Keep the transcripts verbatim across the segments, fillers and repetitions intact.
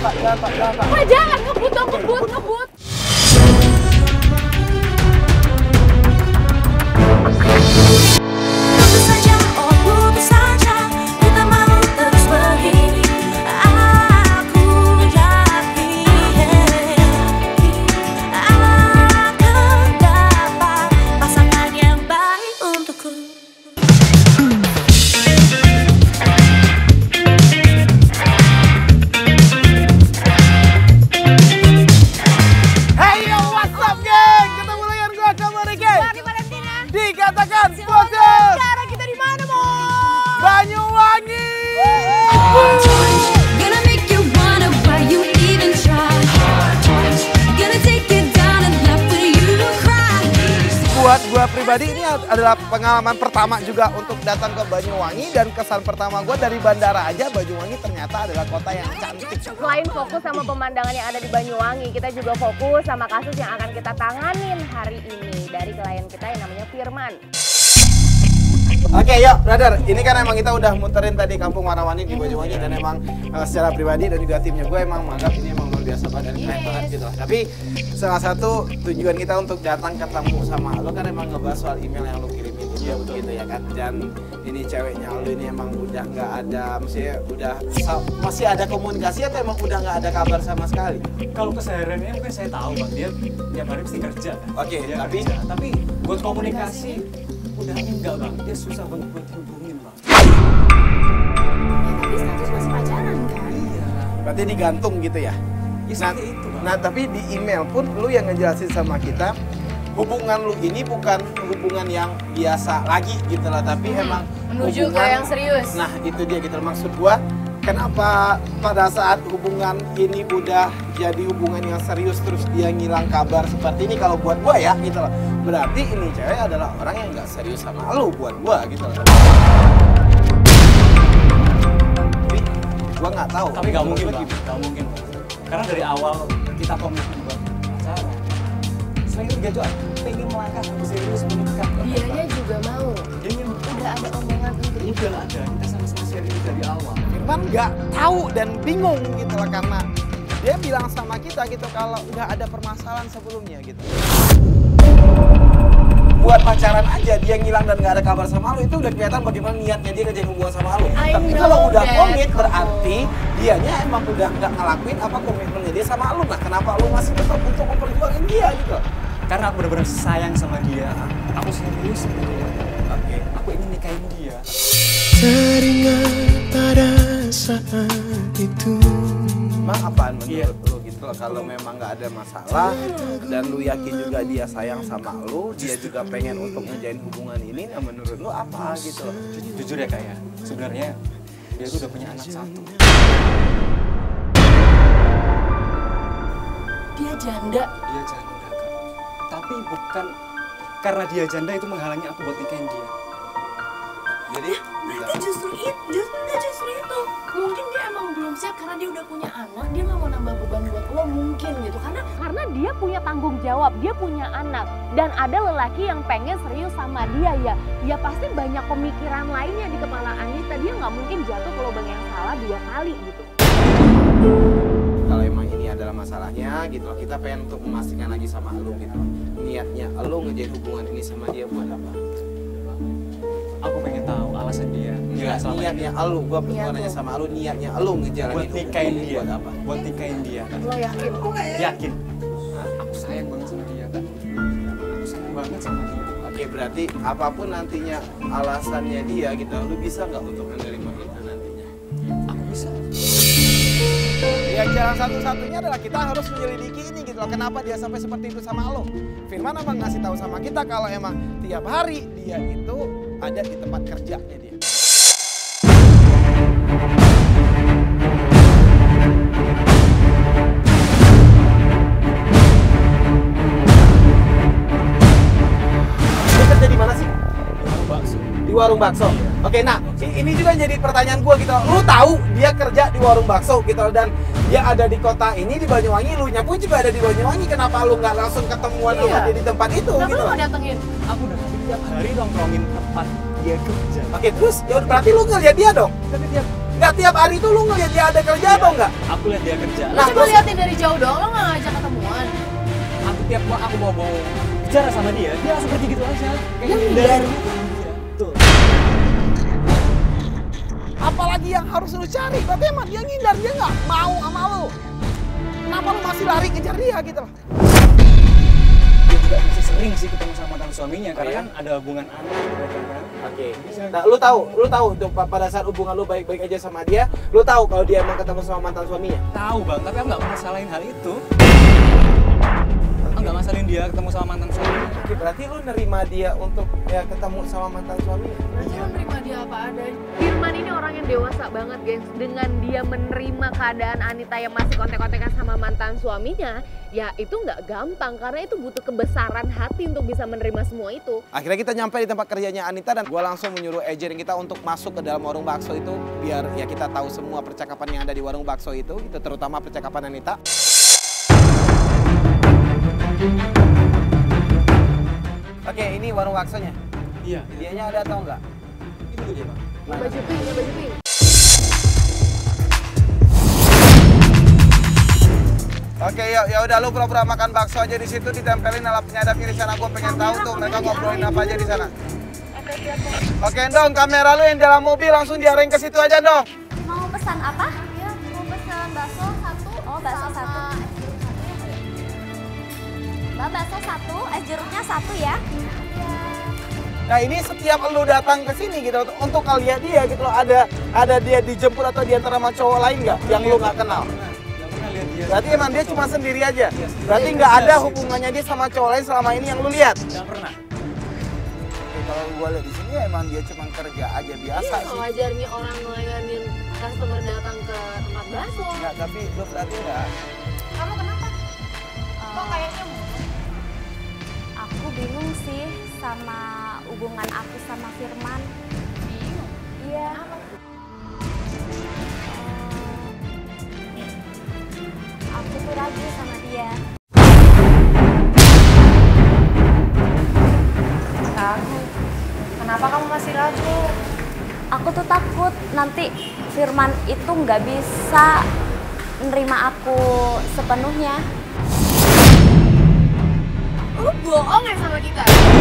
Pak, jangan Pak, jangan Pak. Wah, jangan ngebut dong, ngebut, ngebut. Tentu saja, oh tentu saja, kita mau terus begini. Aku yakin akan dapat pasangan yang baik untukku. Hey yo, what's up geng? Ketemu lagi dengan gua, Kamu Riki. Di Valentina. Dikatakan bocor. Sekarang kita di mana, Mo? Banyuwangi. Gonna make you wonder why you even try. Gonna take you down and laugh when you cry. Buat gua pribadi ini adalah pengalaman pertama juga untuk datang ke Banyuwangi, dan kesan pertama gua dari bandara aja Banyuwangi ternyata adalah kota yang cantik. Selain fokus sama pemandangan yang ada di Banyuwangi, kita juga fokus sama kasus yang akan kita tanganin hari ini dari klien kita yang namanya Firman. Oke yuk brother, ini kan emang kita udah muterin tadi kampung warna-warni di Banyuwangi, dan emang uh, secara pribadi dan juga timnya gue emang menganggap ini emang luar biasa banget dan keren banget gitu lah. Tapi salah satu tujuan kita untuk datang ketemu sama lo kan emang ngebahas soal email yang lo kirimin dia begitu ya kan. Dan ini ceweknya lo ini emang udah nggak ada, maksudnya udah masih ada komunikasi atau emang udah nggak ada kabar sama sekali? Kalau kesehariannya mungkin saya tahu bang, dia tiap hari mesti kerja kan. Oke, Dia tapi kerja. tapi buat komunikasi udah enggak bang, dia susah banget buat hubungin bang. Tapi status masih pacaran kan? Iya. berarti digantung gitu ya? Ya Nah, seperti itu bang. nah tapi di email pun lu yang ngejelasin sama kita hubungan lu ini bukan hubungan yang biasa lagi gitu lah, tapi emang Menuju ke hubungan yang serius. Nah itu dia gitu loh. Maksud gua, kenapa pada saat hubungan ini udah jadi hubungan yang serius terus dia ngilang kabar seperti ini? Kalau buat gua ya gitu loh, berarti ini cewek adalah orang yang nggak serius sama lu buat gua gitu loh. Tapi gua nggak tahu. Tapi nggak mungkin Gua bang, nggak mungkin bang. Karena dari awal kita komitmen buat pacaran. Selain itu dia tuh pengen melangkah lebih serius menikah. Dianya juga mau. Dia ingin Udah ada omongan untuk itu. udah ada, kita sama-sama serius dari awal. Firman nggak tahu dan bingung gitu loh, karena dia bilang sama kita gitu kalau udah ada permasalahan sebelumnya gitu. Buat pacaran aja dia ngilang dan nggak ada kabar sama lu, itu udah kelihatan bagaimana niatnya dia ngejalin hubungan sama lu. I Tapi know kalau udah that. komit berarti dianya emang udah nggak ngelakuin apa komitmennya dia sama lu. Nah kenapa lu masih tetap untuk memperjuangin dia gitu? Karena aku benar-benar sayang sama dia. Aku serius sama dia. Oke. Aku ingin nikahin dia. Teringat pada saat itu. Emang apaan menurut Iya. lu gitu loh, kalau memang nggak ada masalah dan lu yakin juga dia sayang sama lu, dia juga pengen untuk ngejalin hubungan ini, nah menurut lu apa gitu loh? Jujur ya kak ya, sebenarnya dia tuh udah punya anak satu. Dia janda. Dia janda kak. Tapi bukan karena dia janda itu menghalangi aku buat nikahin dia. Jadi Berarti justru itu, enggak justru itu. Mungkin dia emang belum siap karena dia udah punya anak, dia nggak mau nambah beban buat lo mungkin gitu. Karena karena dia punya tanggung jawab, dia punya anak, dan ada lelaki yang pengen serius sama dia ya. Ya pasti banyak pemikiran lainnya di kepala Anita, dia nggak mungkin jatuh ke lubang yang salah dua kali gitu. kalau emang ini adalah masalahnya gitu loh, kita pengen untuk memastikan lagi sama lu gitu loh. Niatnya lu ngejalin hubungan ini sama dia buat apa? Aku pengen tahu alasan dia. Enggak, selama ini niatnya lu, gua Niat pengen nanya lu. sama lu, niatnya lu ngejalanin buat hubungan nikahin ini dia. buat apa? Buat nikahin dia kan. Lo yakin? Yakin. Nah, aku sayang banget sama dia kan. Aku sayang banget sama dia. Oke, berarti apapun nantinya alasannya dia gitu, lu bisa nggak untuk menerima itu nantinya? Aku bisa. Ya jalan satu-satunya adalah kita harus menyelidiki ini gitu loh, kenapa dia sampai seperti itu sama lo. Firman emang ngasih tahu sama kita kalau emang tiap hari dia itu ada di tempat kerjanya dia. Dia kerja di mana sih? Bakso. Di warung bakso. Oke, nah i- ini juga jadi pertanyaan gua gitu. Lu tahu dia kerja di warung bakso gitu, dan dia ada di kota ini di Banyuwangi, lu nya pun juga ada di Banyuwangi. Kenapa lu nggak langsung ketemuan sama Iya. dia di tempat itu Kenapa gitu? lo mau datengin? Aku udah tiap hari nongkrongin tempat dia kerja. Oke, terus ya berarti lu ngeliat dia dong. Tapi tiap Nggak tiap hari tuh lu ngeliat dia ada kerja atau enggak? Aku lihat dia kerja. Lo Nah, cuma terus- liatin dari jauh doang, lo nggak ngajak ketemuan. Aku tiap mau aku mau mau bicara sama dia, dia langsung pergi gitu aja. Kayak Yang ngindar ngindar. gitu. Iya, betul. Apalagi yang harus lu cari, berarti emang dia ngindar, dia nggak mau sama lu. Kenapa lu masih lari kejar dia gitu loh? Dia juga masih sering sih ketemu sama mantan suaminya karena iya? kan ada hubungan anak mereka kan. Oke. Nah, lu tahu, lu tahu tuh pa- pada saat hubungan lu baik-baik aja sama dia, lu tahu kalau dia emang ketemu sama mantan suaminya. Tahu bang, tapi aku nggak masalahin hal itu. Aku nggak masalahin dia ketemu sama mantan suaminya. Oke, berarti lu nerima dia untuk ya ketemu sama mantan suaminya. Berarti lo nerima dia apa adanya. Firman ini orang yang dewasa banget guys. Dengan dia menerima keadaan Anita yang masih kontek-kontekan sama mantan suaminya, ya itu nggak gampang karena itu butuh kebesaran hati untuk bisa menerima semua itu. Akhirnya kita nyampe di tempat kerjanya Anita dan gua langsung menyuruh agent kita untuk masuk ke dalam warung bakso itu biar ya kita tahu semua percakapan yang ada di warung bakso itu, gitu, terutama percakapan Anita. Oke, ini warung baksonya. Iya. Dianya ada atau enggak? Itu dia bang. Yang baju pink, yang baju pink. Oke, ya ya udah lu pura-pura makan bakso aja di situ, ditempelin alat penyadapnya di sana. Gua pengen tahu tuh mereka ngobrolin apa aja di sana. Oke, Dong, kamera lu yang dalam mobil langsung diarahin ke situ aja, Dong. Mau pesan apa? Ya, mau pesan bakso satu. Oh, bakso satu. Mbak, bakso satu, es jeruknya satu ya. Nah, ini setiap lu datang ke sini gitu untuk ngeliat dia gitu loh, ada ada dia dijemput atau di antara sama cowok lain nggak yang lu nggak kenal? Nggak pernah lihat dia. Berarti emang dia cuma sendiri aja. Berarti nggak ada hubungannya dia sama cowok lain selama ini yang lu lihat. Nggak pernah. Oke, kalau gua lihat di sini emang dia cuma kerja aja biasa Iya, sih. wajarnya orang ngelayanin customer datang ke tempat bakso. Nggak, tapi lu berarti nggak? Kamu kenapa? Kok kayaknya Aku bingung sih sama hubungan aku sama Firman. bingung. Iya. Eh, aku tuh ragu sama dia. Ragu. Kenapa kamu masih ragu? Aku tuh takut nanti Firman itu nggak bisa nerima aku sepenuhnya. Lu bohong ya sama kita?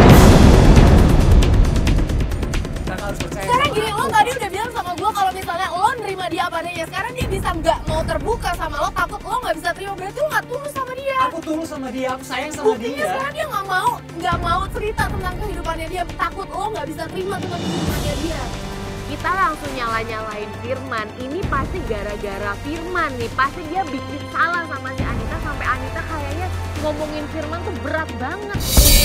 Kita harus percaya. Sekarang sama gini, aku. lo tadi udah bilang sama gue kalau misalnya lo nerima dia apa adanya. Sekarang dia bisa nggak mau terbuka sama lo, takut lo nggak bisa terima. Berarti lo nggak tulus sama dia. Aku tulus sama dia, aku sayang sama Buktinya dia. sekarang dia nggak mau, nggak mau cerita tentang kehidupannya dia. Takut lo nggak bisa terima tentang kehidupannya dia. Kita langsung nyala-nyalain Firman. Ini pasti gara-gara Firman nih. Pasti dia bikin salah sama si Anita sampai Anita kayaknya ngomongin Firman tuh berat banget.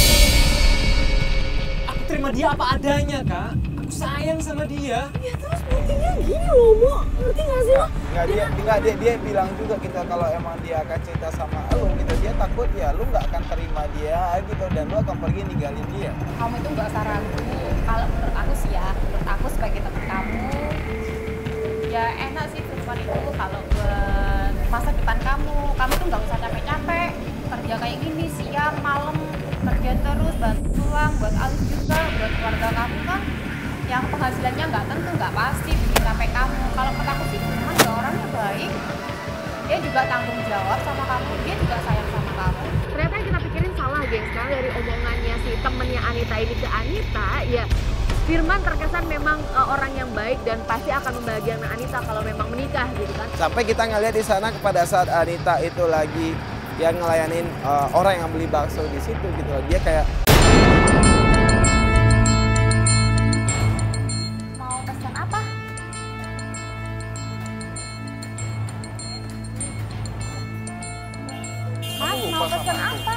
Aku terima dia apa adanya, Kak. Aku sayang sama dia. Ya terus buktinya gini lo, Mo. Ngerti nggak sih lo? Nggak, dia, nggak, dia, dia bilang juga gitu kalau emang dia akan cerita sama lu gitu, dia takut ya lu nggak akan terima dia gitu dan lu akan pergi ninggalin dia. Kamu itu nggak usah ragu. Kalau menurut aku sih ya, menurut aku sebagai teman kamu, ya enak sih Firman itu kalau buat masa depan kamu. Kamu tuh nggak usah capek-capek kerja kayak gini siang malam, kerja terus bantu uang buat Alif juga, buat keluarga kamu kan. Yang penghasilannya nggak tentu, nggak pasti bikin capek kamu. Kalau menurut aku sih Firman ya orangnya baik. Dia juga tanggung jawab sama kamu, dia juga sayang sama kamu. Ternyata yang kita pikirin salah gengs. Karena dari omongannya si temennya Anita ini ke Anita, ya Firman terkesan memang uh, orang yang baik dan pasti akan membahagiakan Anita kalau memang menikah gitu kan. Sampai kita ngeliat di sana pada saat Anita itu lagi yang ngelayanin uh, orang yang beli bakso di situ gitu loh. Dia kayak Mau pesan apa? Mas, mau pesan apa?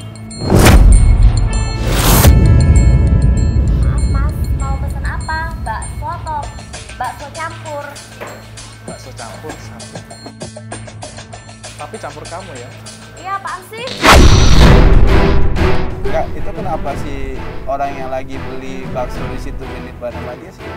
Maaf mas, mau pesan apa? Bakso atau bakso campur? Bakso campur satu. Tapi campur kamu ya. Iya apaan sih? Enggak, itu kenapa sih orang yang lagi beli bakso di situ genit banget sama dia sih?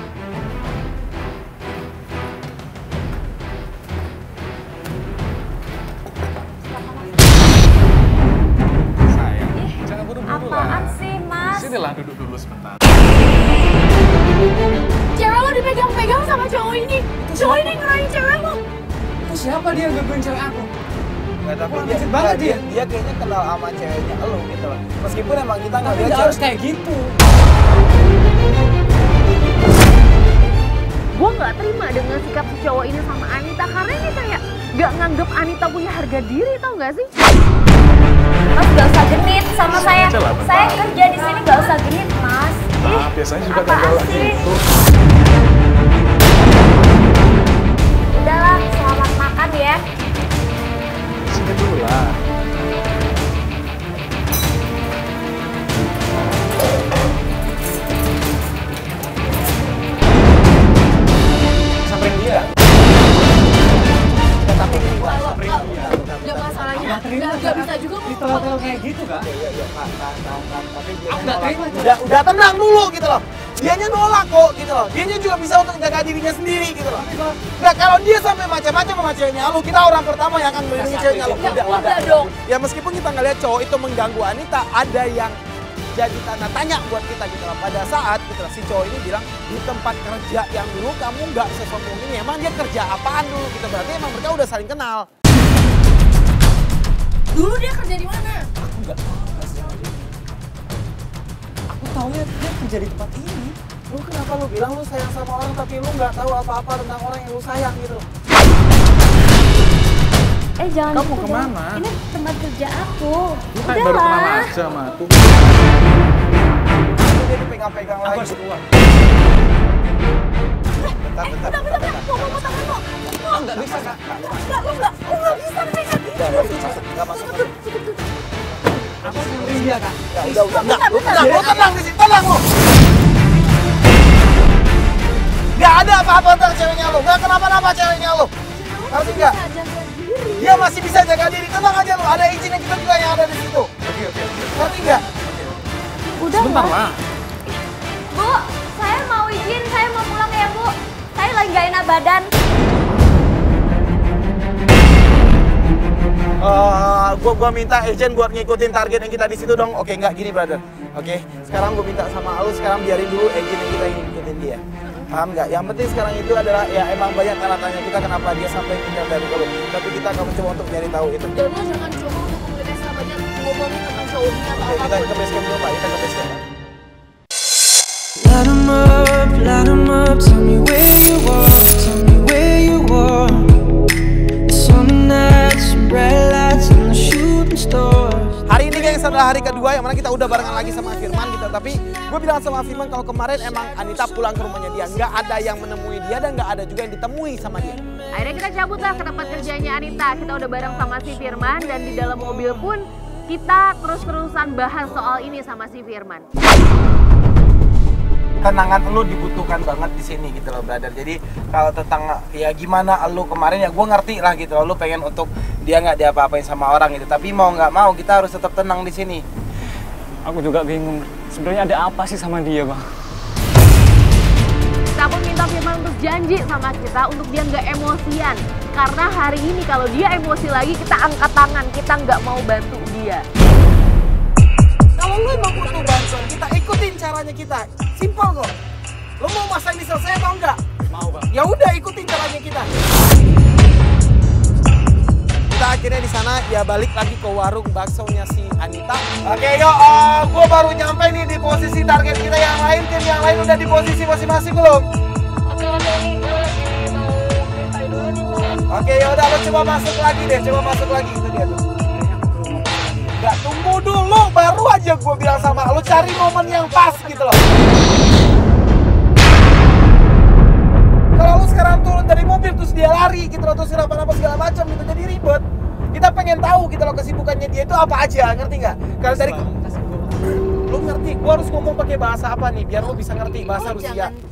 Sayang, jangan buru-buru lah. Apaan sih mas? Sinilah duduk dulu sebentar. Cewek lo dipegang-pegang sama cowok cowok ini, cowok ini ngerayu cewek lo. Itu siapa dia yang gangguin cewek aku? Nggak, tapi Kurang dia, ajar banget dia, dia. dia kayaknya kenal sama ceweknya elu gitu loh. Meskipun emang kita nggak Tapi lihat nggak harus cewek. kayak gitu. Gue nggak terima dengan sikap si cowok ini sama Anita karena ini kayak nggak nganggep Anita punya harga diri, tau nggak sih? Mas gak usah genit sama saya. Udah lah, bentar. Saya kerja di sini gak usah genit, Mas. Nah, biasanya juga apaan gagal sih? gitu. Udahlah, selamat makan ya. Sini dulu lah. Samperin dia. Ya, tapi ini gua Nggak masalahnya, nggak nggak bisa juga Di ngomong. tel-tel kayak gitu kan? Iya, iya, Kak, Kak, Kak, Kak. Tapi dia Aku nggak terima. udah, udah tenang dulu gitu loh. Dianya nolak kok gitu loh. Dianya juga bisa untuk jaga dirinya sendiri gitu loh. Nah kalau dia sampai macam-macam sama ceweknya lu, kita orang pertama yang akan melindungi ceweknya lu. Ya udah dong. Ya meskipun kita ngeliat cowok itu mengganggu Anita, ada yang jadi tanda tanya buat kita gitu loh. Pada saat gitu loh, si cowok ini bilang di tempat kerja yang dulu kamu nggak sesombong ini. Emang dia kerja apaan dulu gitu, berarti emang mereka udah saling kenal. Dulu dia kerja di mana? Aku nggak tahu Mas Jody. Aku taunya dia kerja di tempat ini. Lu kenapa lu bilang lu sayang sama orang tapi lu nggak tahu apa-apa tentang orang yang lu sayang gitu loh. Eh jangan Kamu gitu dong. kemana? Ini tempat kerja aku. Lu kayak baru kenal Udahlah. aja sama tuh. Itu dia dipegang-pegang Aku lagi. harus keluar. Bentar, bentar, bentar, bentar. Mau mau tangan lo. Ah, nggak bisa kak. Nggak, lo nggak, lo nggak bisa kayak gitu. Nggak masuk, masuk, nggak masuk. Aku samperin dia kak. Ya udah, udah, enggak, lu tenang, lu tenang di sini, tenang lu. Gak ada apa-apa tentang ceweknya lu, gak kenapa-napa ceweknya lu. Ngerti nggak? Dia masih bisa jaga diri, tenang aja lu. Ada izinnya kita juga yang ada di situ. Oke, oke. Ngerti nggak? Udah Sebentar lah. lah. Bu, saya mau izin, saya mau pulang ya Bu. Saya lagi gak enak badan. Eh, gua gua minta agent buat ngikutin target yang kita di situ dong. Oke, nggak gini brother. Oke, sekarang gua minta sama lu sekarang biarin dulu agent yang kita ingin ikutin dia. Paham nggak? Yang penting sekarang itu adalah ya emang banyak tanda tanya kita kenapa dia sampai tinggal dari lu. Tapi kita akan mencoba untuk nyari tahu itu. Dan lo jangan coba untuk mengetes namanya ngomongin tentang cowoknya atau Oke, kita apapun. ke base camp dulu Pak. Kita ke base camp. Pak. Light 'em up, light 'em up. Tell me where you are, tell me where you are. Summer nights, bright lights, and the shooting stars. Hari ini guys adalah hari kedua yang mana kita udah barengan lagi sama Firman gitu. Tapi gue bilang sama Firman kalau kemarin emang Anita pulang ke rumahnya dia. Nggak ada yang menemui dia dan nggak ada juga yang ditemui sama dia. Akhirnya kita cabut lah ke tempat kerjanya Anita. Kita udah bareng sama si Firman dan di dalam mobil pun kita terus-terusan bahas soal ini sama si Firman. Tenangan lu dibutuhkan banget di sini gitu loh brother. Jadi kalau tentang ya gimana lu kemarin ya gue ngerti lah gitu loh. Lu pengen untuk dia nggak diapa-apain sama orang gitu. Tapi mau nggak mau kita harus tetap tenang di sini. Aku juga bingung. Sebenarnya ada apa sih sama dia bang? Kita pun minta Firman untuk janji sama kita untuk dia nggak emosian. Karena hari ini kalau dia emosi lagi kita angkat tangan, kita nggak mau bantu dia. Kalau lu emang butuh bantuan kita ikutin caranya kita. Simpel kok. Lu mau masa ini selesai atau enggak? Mau bang. Ya udah ikutin caranya kita. Kita akhirnya di sana ya balik lagi ke warung baksonya si Anita. Oke yuk, uh, gue baru nyampe nih di posisi target kita yang lain. Tim yang lain udah di posisi masing-masing belum? Oke, oke, ini gue lagi mau minta dulu nih, Bang. Oke yaudah lo coba masuk lagi deh, coba masuk lagi. Itu dia tuh. Gak tunggu dulu, baru aja gue bilang sama lo cari momen yang pas gitu loh. Kalau lu sekarang turun dari mobil terus dia lari gitu loh, terus kenapa-napa segala macam gitu jadi ribet. Kita pengen tahu gitu loh kesibukannya dia itu apa aja, ngerti nggak? Kalau dari lu ngerti, gua harus ngomong pakai bahasa apa nih biar lu bisa ngerti bahasa Lu Rusia. jangan-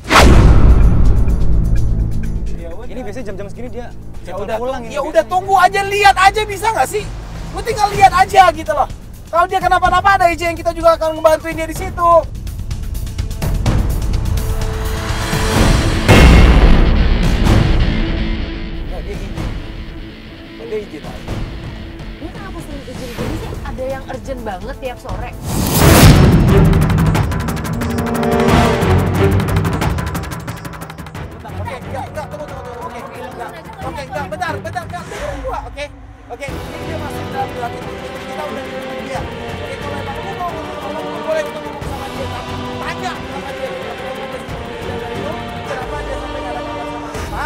Ini biasanya jam-jam segini dia Ya jadwal udah, pulang ini. ya udah tunggu aja, lihat aja bisa nggak sih? Lu tinggal lihat aja gitu loh. Kalau dia kenapa-napa ada aja yang kita juga akan ngebantuin dia di situ. Nah, dia izin. Oh, dia izin aja. Dia kenapa sering izin gini sih? Ada yang urgent banget tiap sore. Oke, enggak, enggak, tunggu, tunggu, tunggu. Oke, enggak. Oke, enggak, bentar, bentar, enggak, tunggu gua, oke? Oke, ini dia masih dalam berarti kita udah ketemu dia. Oke, kalau emang lu mau ngomong, lu boleh ketemu sama dia, tapi tanya sama dia. Dari lu, kenapa dia sampai nggak ada kabar sama apa?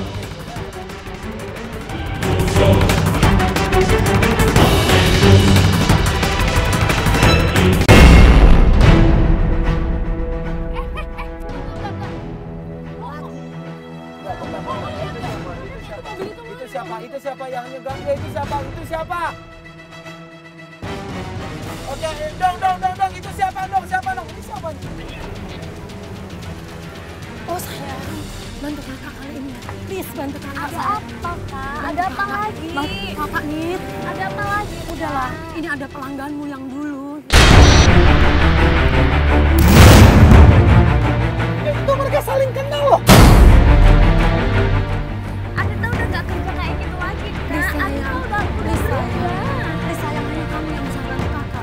Itu siapa? Itu siapa yang nyegang dia? Itu siapa? Itu siapa? Oke, dong, dong, dong, dong. Itu siapa, dong? Siapa, dong? Ini siapa? Oh sayang, bantu kakak kali ini. Please bantu kakak. Ada apa, Kak? Ada apa lagi? Bantu kakak Nit. Ada apa lagi? Udahlah, ini ada pelangganmu yang dulu. Itu mereka saling kenal loh. Anita udah gak kerja kayak gitu lagi, Kak. Please Anita sayang, udah please udah sayang. berubah. Please sayang, hanya kamu yang bisa bantu kakak.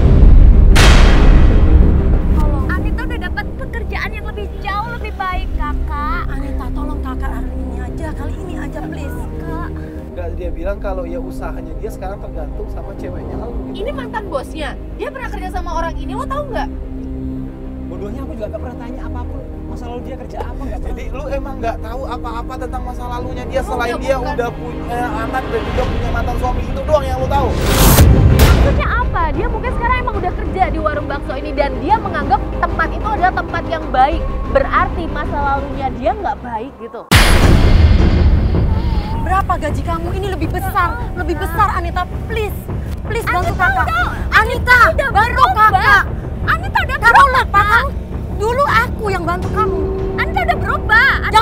Tolong. Anita udah dapat pekerjaan yang lebih jauh lebih baik, Kakak. Anita, tolong kakak hari ini aja, kali ini aja please. Kak. Enggak, dia bilang kalau ya usahanya dia sekarang tergantung sama ceweknya. Kalau begitu. Ini mantan bosnya. Dia pernah kerja sama orang ini, lo tahu nggak? Bodohnya aku juga gak pernah tanya apapun. Masa lalu dia kerja apa nggak pernah. Jadi lu emang nggak tahu apa-apa tentang masa lalunya dia Oh, selain enggak, dia bukan. udah punya anak dan juga punya mantan suami, itu doang yang lu tahu. Maksudnya apa? Dia mungkin sekarang emang udah kerja di warung bakso ini dan dia menganggap tempat itu adalah tempat yang baik. Berarti masa lalunya dia nggak baik gitu. Berapa gaji kamu? Ini lebih besar, lebih besar Anita, please. Please bantu kakak. Anita, bantu kakak. Anita udah Kamu berubah, lupa Kak. kamu. Dulu aku yang bantu kamu. Anita udah berubah. Anita